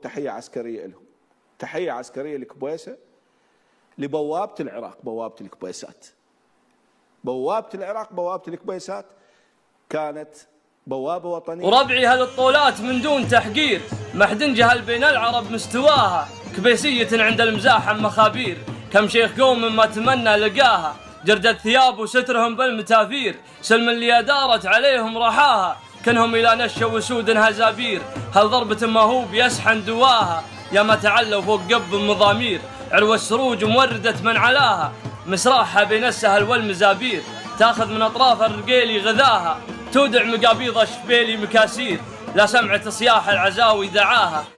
تحية عسكرية لهم، تحية عسكرية لكبيسة، لبوابة العراق، بوابة الكبيسات. بوابة العراق، بوابة الكبيسات كانت بوابة وطنية. وربعي هالطولات من دون تحقير، محدن جهل بين العرب مستواها، كبيسية عند المزاح مخابير، كم شيخ قوم ما تمنى لقاها، جردة ثياب وسترهم بالمتافير، سلم اللي دارت عليهم رحاها، كنهم إلى نشا وسود هزابير، هل ضربة ما هو بيسحن دواها، يا ما تعلوا فوق قب مضامير، عروة السروج موردة من علاها، مسراحها بين السهل والمزابير، تاخذ من أطراف الرقيلي غذاها، تودع مقابيض الشبيلي مكاسير، لا سمعت صياح العزاوي دعاها.